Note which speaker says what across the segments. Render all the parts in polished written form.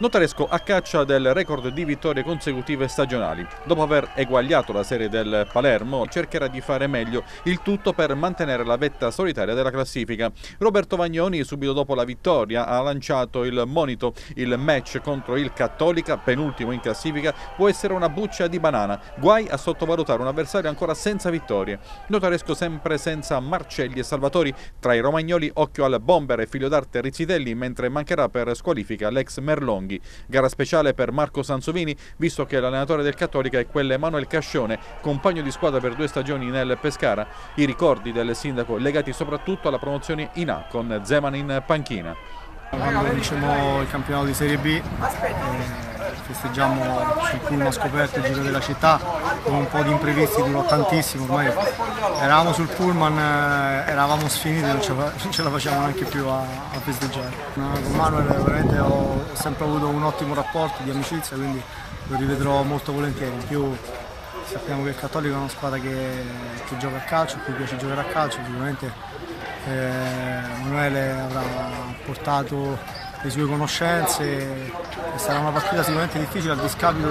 Speaker 1: Notaresco a caccia del record di vittorie consecutive stagionali. Dopo aver eguagliato la serie del Palermo, cercherà di fare meglio, il tutto per mantenere la vetta solitaria della classifica. Roberto Vagnoni, subito dopo la vittoria, ha lanciato il monito: il match contro il Cattolica, penultimo in classifica, può essere una buccia di banana, guai a sottovalutare un avversario ancora senza vittorie. Notaresco sempre senza Marcelli e Salvatori, tra i romagnoli occhio al bomber e figlio d'arte Rizzitelli, mentre mancherà per squalifica l'ex Merlonghi. Gara speciale per Marco Sansovini, visto che l'allenatore del Cattolica è quell'Emanuel Cascione, compagno di squadra per 2 stagioni nel Pescara. I ricordi del sindaco legati soprattutto alla promozione in A, con Zeman in panchina.
Speaker 2: Quando vincemmo il campionato di Serie B festeggiammo sul pullman scoperto il giro della città con un po' di imprevisti, durò tantissimo, ormai eravamo sul pullman, eravamo sfiniti, non ce la facevamo neanche più a festeggiare. Con Manuel veramente ho sempre avuto un ottimo rapporto di amicizia, quindi lo rivedrò molto volentieri. In più sappiamo che il Cattolico è una squadra che gioca a calcio, a cui piace giocare a calcio, sicuramente Emanuele avrà portato le sue conoscenze e sarà una partita sicuramente difficile a discapito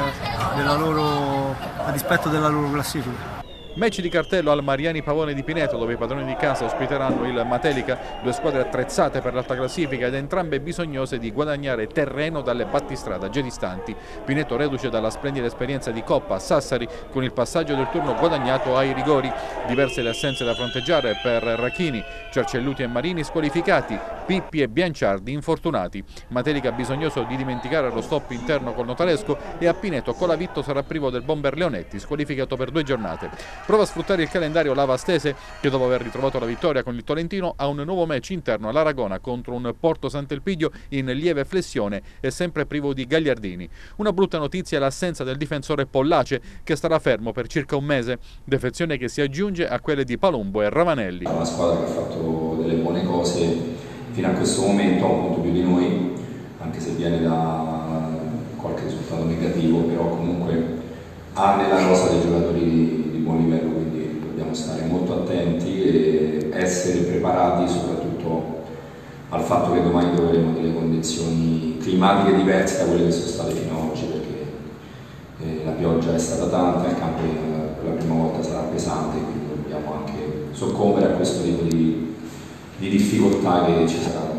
Speaker 2: a dispetto della loro classifica.
Speaker 1: Match di cartello al Mariani Pavone di Pineto, dove i padroni di casa ospiteranno il Matelica, 2 squadre attrezzate per l'alta classifica ed entrambe bisognose di guadagnare terreno dalle battistrada già distanti. Pineto reduce dalla splendida esperienza di Coppa a Sassari, con il passaggio del turno guadagnato ai rigori. Diverse le assenze da fronteggiare per Rachini, Cercelluti e Marini squalificati, Pippi e Bianciardi infortunati. Matelica bisognoso di dimenticare lo stop interno col Notaresco e a Pineto Colavitto sarà privo del bomber Leonetti, squalificato per 2 giornate. Prova a sfruttare il calendario Lava Stese, che dopo aver ritrovato la vittoria con il Tolentino ha un nuovo match interno all'Aragona contro un Porto Sant'Elpidio in lieve flessione e sempre privo di Gagliardini. Una brutta notizia è l'assenza del difensore Pollace, che starà fermo per circa un mese, defezione che si aggiunge a quelle di Palumbo e Ravanelli.
Speaker 3: È una squadra che ha fatto delle buone cose fino a questo momento, un punto più di noi, anche se viene da qualche risultato negativo, però comunque ha nella rosa dei giocatori di buon livello, quindi dobbiamo stare molto attenti e essere preparati soprattutto al fatto che domani troveremo delle condizioni climatiche diverse da quelle che sono state fino ad oggi, perché la pioggia è stata tanta, il campo per la prima volta sarà pesante, quindi dobbiamo anche soccombere a questo tipo di difficoltà che ci saranno.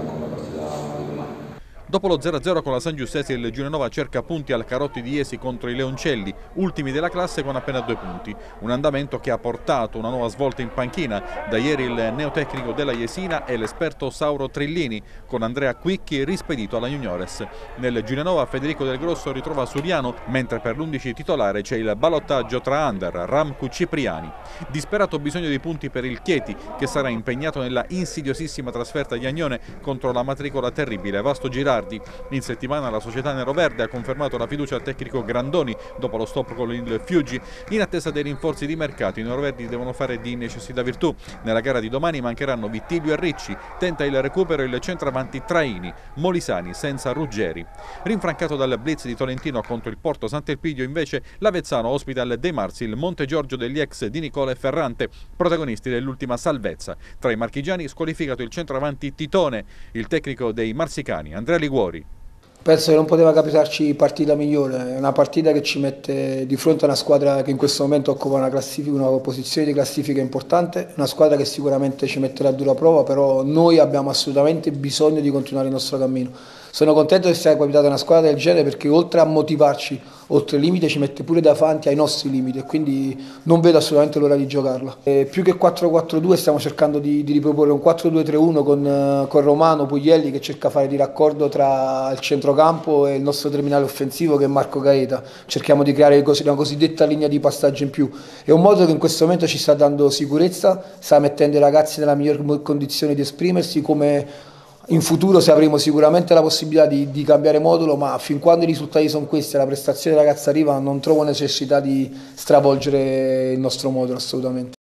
Speaker 1: Dopo lo 0-0 con la San Giustesi, il Giulianova cerca punti al Carotti di Iesi contro i Leoncelli, ultimi della classe con appena 2 punti. Un andamento che ha portato una nuova svolta in panchina. Da ieri il neotecnico della Jesina è l'esperto Sauro Trillini, con Andrea Quicchi rispedito alla Juniores. Nel Giulianova Federico Del Grosso ritrova Suriano, mentre per l'11 titolare c'è il ballottaggio tra Under, Ramcu, Cipriani. Disperato bisogno di punti per il Chieti, che sarà impegnato nella insidiosissima trasferta di Agnone contro la matricola terribile Vasto Girardi. In settimana la società neroverde ha confermato la fiducia al tecnico Grandoni dopo lo stop con il Fiuggi. In attesa dei rinforzi di mercato, i neroverdi devono fare di necessità virtù. Nella gara di domani mancheranno Vittilio e Ricci, tenta il recupero il centravanti Traini, Molisani senza Ruggeri. Rinfrancato dal blitz di Tolentino contro il Porto Sant'Elpidio, invece l'Avezzano ospita al De Marsi il Monte Giorgio degli ex di Nicola e Ferrante, protagonisti dell'ultima salvezza. Tra i marchigiani squalificato il centravanti Titone, il tecnico dei marsicani Andrea Liguori.
Speaker 4: Penso che non poteva capitarci partita migliore, è una partita che ci mette di fronte a una squadra che in questo momento occupa una posizione di classifica importante, una squadra che sicuramente ci metterà a dura prova, però noi abbiamo assolutamente bisogno di continuare il nostro cammino. Sono contento di essere capitata una squadra del genere perché oltre a motivarci oltre il limite ci mette pure davanti ai nostri limiti e quindi non vedo assolutamente l'ora di giocarla. Più che 4-4-2 stiamo cercando di riproporre un 4-2-3-1 con Romano Puglielli, che cerca di fare di raccordo tra il centrocampo e il nostro terminale offensivo, che è Marco Gaeta. Cerchiamo di creare una cosiddetta linea di passaggio in più. È un modo che in questo momento ci sta dando sicurezza, sta mettendo i ragazzi nella miglior condizione di esprimersi, come in futuro se avremo sicuramente la possibilità di cambiare modulo, ma fin quando i risultati sono questi e la prestazione dei ragazzi arriva, non trovo necessità di stravolgere il nostro modulo assolutamente.